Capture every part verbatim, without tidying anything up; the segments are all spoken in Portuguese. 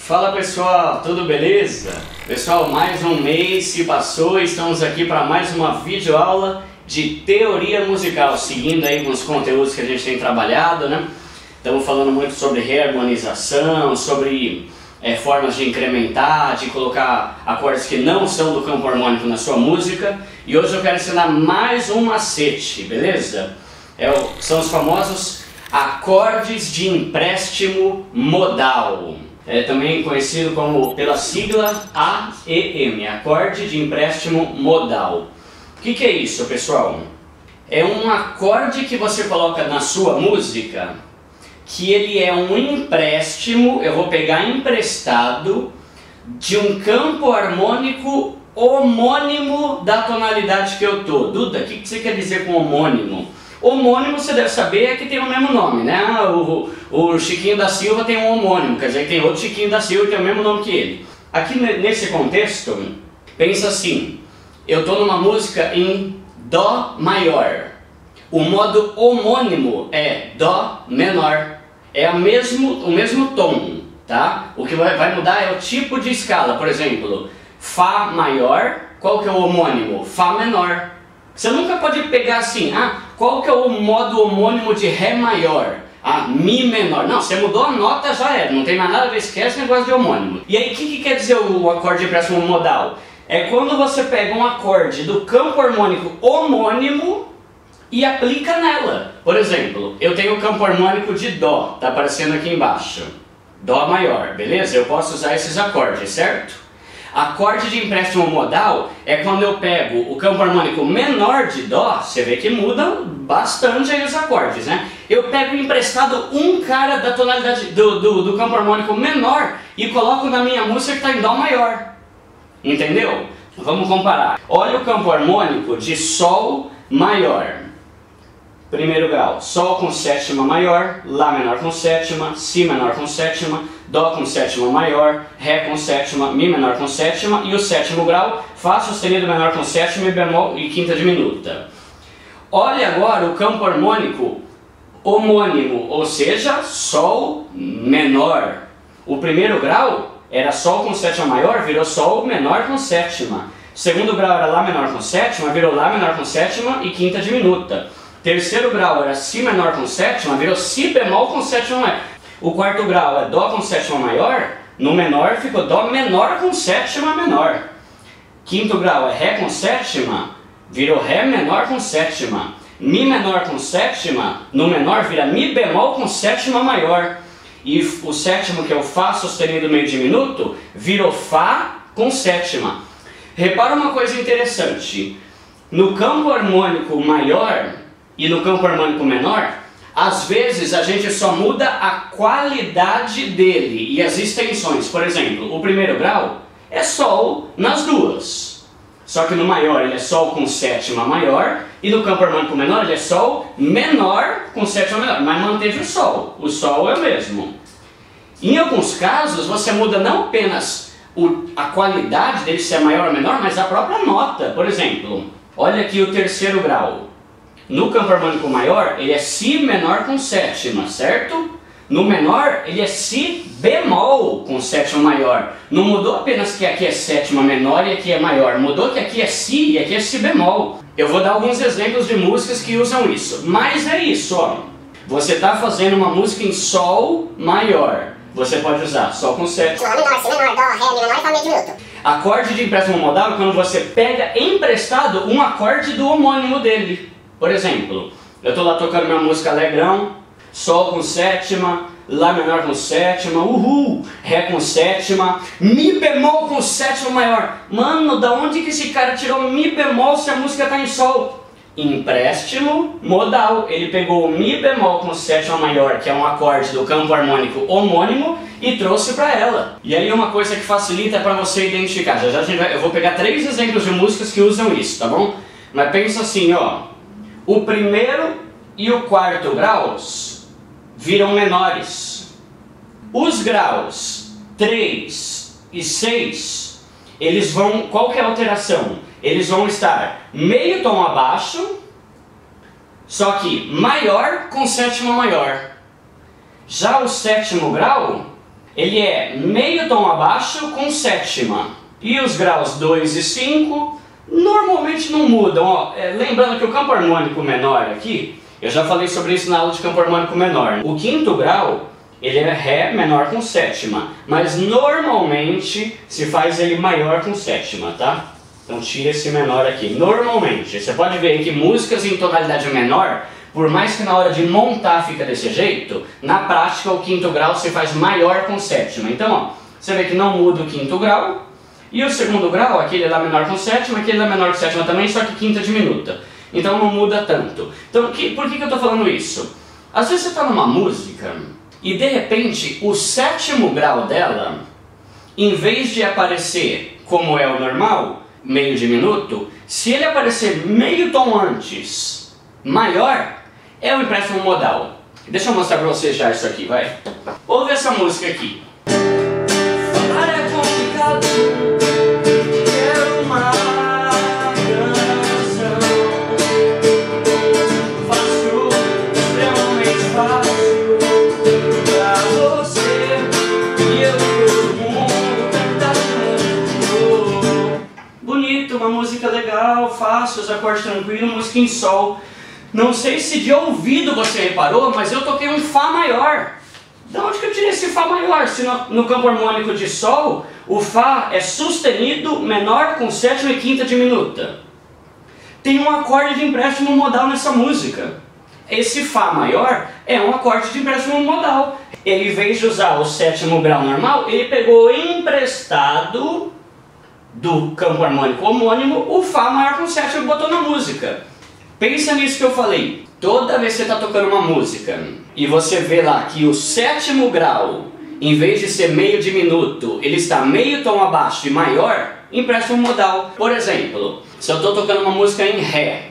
Fala pessoal, tudo beleza? Pessoal, mais um mês se passou e estamos aqui para mais uma videoaula de teoria musical, seguindo aí com os conteúdos que a gente tem trabalhado, né? Estamos falando muito sobre reharmonização, sobre é, formas de incrementar, de colocar acordes que não são do campo harmônico na sua música. E hoje eu quero ensinar mais um macete, beleza? É o, são os famosos acordes de empréstimo modal. É também conhecido como pela sigla A E M, acorde de empréstimo modal. O que, que é isso, pessoal? É um acorde que você coloca na sua música, que ele é um empréstimo, eu vou pegar emprestado, de um campo harmônico homônimo da tonalidade que eu tô. Duda, o que, que você quer dizer com homônimo? Homônimo, você deve saber, é que tem o mesmo nome, né? O, o Chiquinho da Silva tem um homônimo, quer dizer que tem outro Chiquinho da Silva que tem o mesmo nome que ele. Aqui nesse contexto, pensa assim, eu estou numa música em Dó maior. O modo homônimo é Dó menor, é o mesmo, o mesmo tom, tá? O que vai, vai mudar é o tipo de escala, por exemplo, Fá maior, qual que é o homônimo? Fá menor. Você nunca pode pegar assim, ah, qual que é o modo homônimo de Ré maior? Ah, Mi menor. Não, você mudou a nota, já era, não tem mais nada a ver, esquece o negócio de homônimo. E aí, o que, que quer dizer o acorde de empréstimo modal? É quando você pega um acorde do campo harmônico homônimo e aplica nela. Por exemplo, eu tenho o campo harmônico de Dó, tá aparecendo aqui embaixo. Dó maior, beleza? Eu posso usar esses acordes, certo? Acorde de empréstimo modal é quando eu pego o campo harmônico menor de Dó, você vê que muda bastante aí os acordes, né? Eu pego emprestado um cara da tonalidade do, do, do campo harmônico menor e coloco na minha música que está em Dó maior. Entendeu? Vamos comparar. Olha o campo harmônico de Sol maior. Primeiro grau, Sol com sétima maior, Lá menor com sétima, Si menor com sétima, Dó com sétima maior, Ré com sétima, Mi menor com sétima e o sétimo grau, Fá sustenido menor com sétima e bemol e quinta diminuta. Olha agora o campo harmônico homônimo, ou seja, Sol menor. O primeiro grau era Sol com sétima maior, virou Sol menor com sétima. Segundo grau era Lá menor com sétima, virou Lá menor com sétima e quinta diminuta. Terceiro grau era Si menor com sétima, virou Si bemol com sétima maior. O quarto grau é Dó com sétima maior, no menor ficou Dó menor com sétima menor. Quinto grau é Ré com sétima, virou Ré menor com sétima. Mi menor com sétima, no menor vira Mi bemol com sétima maior. E o sétimo, que é o Fá sustenido meio diminuto, virou Fá com sétima. Repara uma coisa interessante, no campo harmônico maior e no campo harmônico menor, às vezes a gente só muda a qualidade dele e as extensões. Por exemplo, o primeiro grau é Sol nas duas. Só que no maior ele é Sol com sétima maior e no campo harmônico menor ele é Sol menor com sétima menor, mas manteve o Sol. O Sol é o mesmo. Em alguns casos você muda não apenas o, a qualidade dele ser maior ou menor, mas a própria nota. Por exemplo, olha aqui o terceiro grau. No campo harmônico maior, ele é Si menor com sétima, certo? No menor, ele é Si bemol com sétima maior. Não mudou apenas que aqui é sétima menor e aqui é maior. Mudou que aqui é Si e aqui é Si bemol. Eu vou dar alguns exemplos de músicas que usam isso. Mas é isso, ó. Você está fazendo uma música em Sol maior. Você pode usar Sol com sétima. Lá menor, Si menor, Dó, Ré, Mi menor e Fá meio diminuto. Acorde de empréstimo modal é quando você pega emprestado um acorde do homônimo dele. Por exemplo, eu estou lá tocando minha música Alegrão, Sol com sétima, Lá menor com sétima, uhul, Ré com sétima, Mi bemol com sétima maior. Mano, da onde que esse cara tirou Mi bemol se a música está em Sol? Empréstimo modal. Ele pegou o Mi bemol com sétima maior, que é um acorde do campo harmônico homônimo, e trouxe para ela. E aí uma coisa que facilita para você identificar. Já já a gente vai, eu vou pegar três exemplos de músicas que usam isso, tá bom? Mas pensa assim, ó. O primeiro e o quarto graus viram menores. Os graus três e seis, eles vão, qual que é a alteração? Eles vão estar meio tom abaixo, só que maior com sétima maior. Já o sétimo grau ele é meio tom abaixo com sétima. E os graus dois e cinco normalmente não mudam. Ó, é, lembrando que o campo harmônico menor aqui, eu já falei sobre isso na aula de campo harmônico menor. O quinto grau, ele é Ré menor com sétima, mas normalmente se faz ele maior com sétima, tá? Então tira esse menor aqui. Normalmente, você pode ver que músicas em tonalidade menor, por mais que na hora de montar fica desse jeito, na prática o quinto grau se faz maior com sétima. Então, ó, você vê que não muda o quinto grau, e o segundo grau, aquele é Lá menor com sétima, aquele é Lá menor com sétima também, só que quinta diminuta. Então não muda tanto. Então, que, por que, que eu estou falando isso? Às vezes você está numa música e de repente o sétimo grau dela, em vez de aparecer como é o normal, meio diminuto, se ele aparecer meio tom antes, maior, é o empréstimo modal. Deixa eu mostrar pra vocês já isso aqui, vai. Ouve essa música aqui. Falar é complicado, quero uma canção. Fácil, extremamente fácil pra você. E eu todo mundo cantando. Bonito, uma música legal, fácil, os acordes tranquilos, música em sol. Não sei se de ouvido você reparou, mas eu toquei um Fá maior. De onde que eu tirei esse Fá maior? Se no, no campo harmônico de Sol, o Fá é sustenido menor com sétima e quinta diminuta. Tem um acorde de empréstimo modal nessa música. Esse Fá maior é um acorde de empréstimo modal. Ele, em vez de usar o sétimo grau normal, ele pegou emprestado do campo harmônico homônimo o Fá maior com sétima e botou na música. Pensa nisso que eu falei. Toda vez que você está tocando uma música e você vê lá que o sétimo grau, em vez de ser meio diminuto, ele está meio tom abaixo e maior, empréstimo modal. Por exemplo, se eu estou tocando uma música em Ré,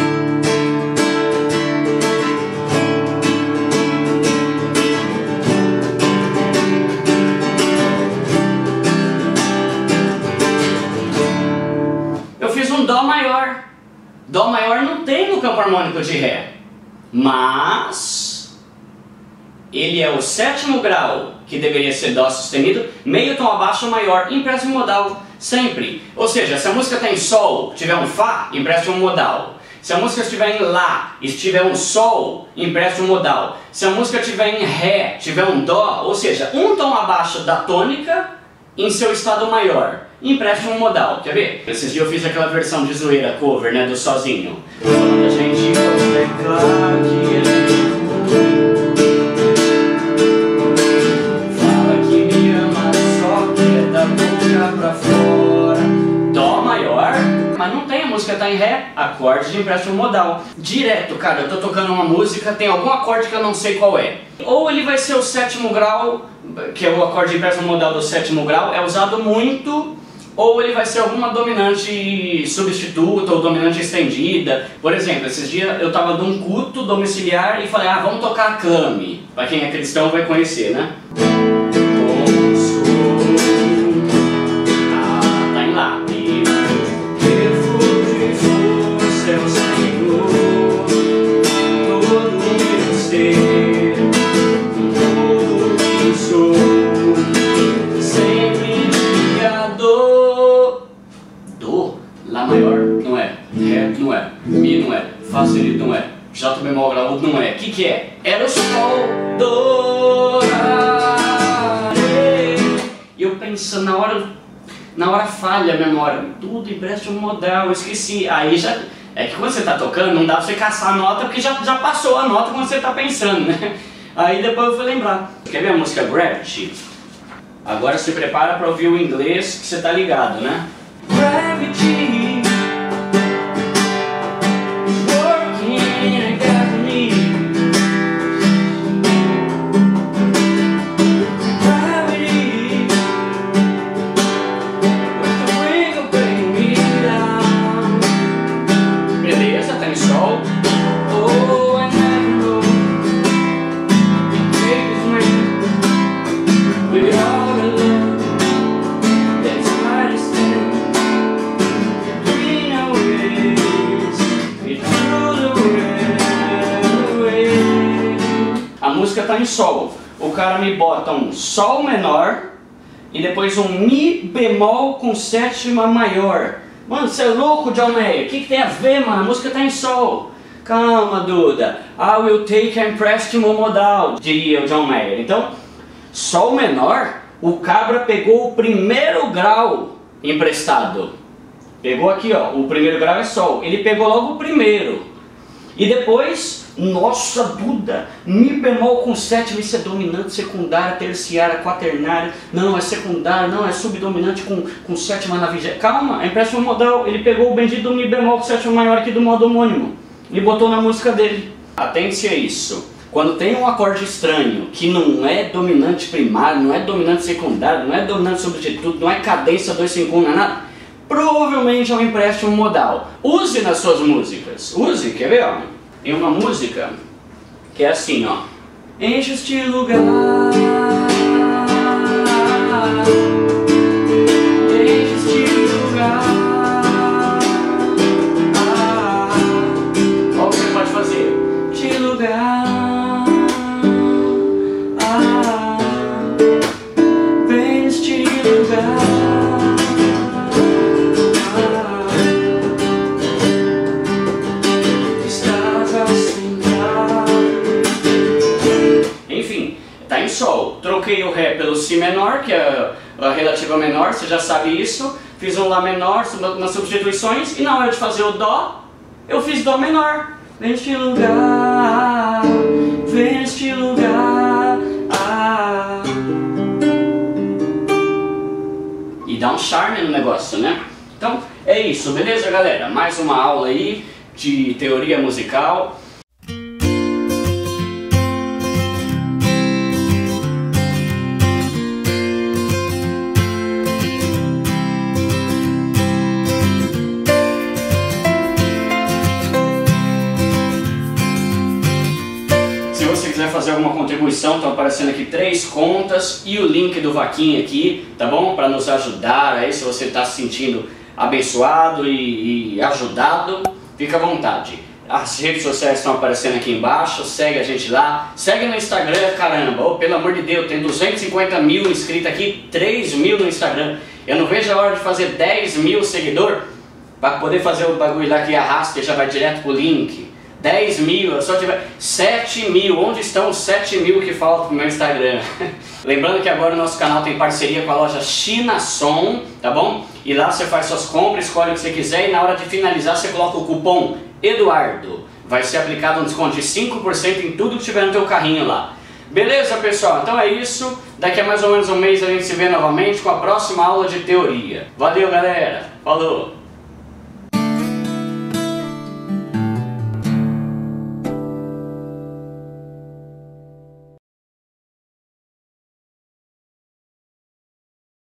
eu fiz um Dó maior. Dó maior não tem no campo harmônico de Ré, mas ele é o sétimo grau, que deveria ser Dó sustenido, meio tom abaixo ou maior, empréstimo modal, sempre. Ou seja, se a música está em Sol, tiver um Fá, empréstimo modal. Se a música estiver em Lá e tiver um Sol, empréstimo modal. Se a música estiver em Ré, tiver um Dó, ou seja, um tom abaixo da tônica em seu estado maior, empréstimo modal. Quer ver? Esses dias eu fiz aquela versão de zoeira cover, né, do Sozinho. Quando a gente é claro que a gente fala que me ama, só quer da boca pra fora. Dó maior, mas não tem, a música tá em Ré, acorde de empréstimo modal. Direto, cara, eu tô tocando uma música, tem algum acorde que eu não sei qual é. Ou ele vai ser o sétimo grau, que é o acorde de empréstimo modal do sétimo grau, é usado muito, ou ele vai ser alguma dominante substituta ou dominante estendida. Por exemplo, esses dias eu tava num culto domiciliar e falei, ah, vamos tocar a Cami. Pra quem é cristão vai conhecer, né? Ah, tá em Lá. Lá maior não é, Ré não é, Mi não é, Fá sustenido não é, J bemol graúdo não é. O que que é? Era o Sol, Do, Lá, Ré. E eu pensando, na hora, na hora falha a memória, tudo empréstimo modal, eu esqueci. Aí já, é que quando você está tocando não dá pra você caçar a nota porque já, já passou a nota quando você está pensando, né? Aí depois eu fui lembrar. Quer ver a música Gravity? Agora se prepara para ouvir o inglês que você tá ligado, né? Gravity working against me. Gravity with the wiggle bring me down. Beleza, tá em Sol. Oh, I never know. Take this man with all the love that's hard to stand. A música está em Sol. o cara me bota um Sol menor e depois um Mi bemol com sétima maior. Mano, você é louco, John Mayer? O que, que tem a ver, mano? A música tá em Sol. Calma, Duda. I will take a empréstimo modal, diria o John Mayer. Então, Sol menor, o cabra pegou o primeiro grau emprestado. Pegou aqui, ó, o primeiro grau é Sol. Ele pegou logo o primeiro. E depois, nossa, Duda, Mi bemol com sétima, isso é dominante, secundária, terciária, quaternária. Não, é secundária, não, é subdominante com, com sétima na vigésima. Calma, é empréstimo modal. Ele pegou o bendito do Mi bemol com sétima maior aqui do modo homônimo e botou na música dele. Atente-se a isso. Quando tem um acorde estranho, que não é dominante primário, não é dominante secundário, não é dominante substituto, não é cadência dois cinco um, não é nada, provavelmente é um empréstimo modal. Use nas suas músicas. Use, quer ver? Ó? Tem uma música que é assim, ó. Enche este lugar, enche este lugar. Olha o que você pode fazer. Este lugar. Tá em Sol. Troquei o Ré pelo Si menor, que é a relativa menor, você já sabe isso. Fiz um Lá menor nas substituições e na hora de fazer o Dó, eu fiz Dó menor. Vem este lugar, vem este lugar. Ah. E dá um charme no negócio, né? Então é isso, beleza, galera? Mais uma aula aí de teoria musical. Se quiser fazer alguma contribuição, estão aparecendo aqui três contas e o link do Vaquinha aqui, tá bom? Para nos ajudar aí, se você está se sentindo abençoado e, e ajudado, fica à vontade. As redes sociais estão aparecendo aqui embaixo, segue a gente lá, segue no Instagram, caramba, oh, pelo amor de Deus, tem duzentos e cinquenta mil inscritos aqui, três mil no Instagram. Eu não vejo a hora de fazer dez mil seguidores para poder fazer o bagulho lá que arrasta e já vai direto pro link. dez mil, eu só tiver sete mil, onde estão os sete mil que faltam pro meu Instagram? Lembrando que agora o nosso canal tem parceria com a loja China Som, tá bom? E lá você faz suas compras, escolhe o que você quiser e na hora de finalizar você coloca o cupom Eduardo. Vai ser aplicado um desconto de cinco por cento em tudo que tiver no teu carrinho lá. Beleza, pessoal? Então é isso. Daqui a mais ou menos um mês a gente se vê novamente com a próxima aula de teoria. Valeu, galera! Falou!